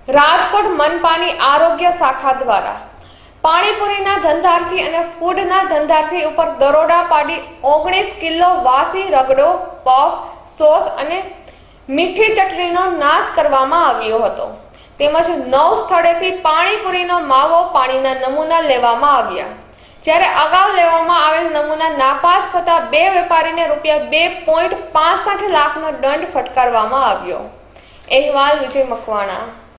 રાજકોટ મનપાની આરોગ્ય શાખા દ્વારા પાણીપુરીના ધંધાર્થી અને ફૂડના ધંધાર્થી ઉપર દરોડા પાડી 19 કિલો વાસી રગડો, પફ, સોસ અને મીઠી ચટણીનો નાશ કરવામાં આવ્યો હતો. તેમજ 9 સ્થળેથી પાણીપુરીનો માવો, પાણીના નમૂના લેવામાં આવ્યા. જ્યારે અગાઉ લેવામાં આવેલ નમૂના નાપાસ થતા 2 વેપારીને રૂપિયા 2.65 લાખનો દંડ ફટકારવામાં આવ્યો. અહેવાલ વિજય મકવાણા.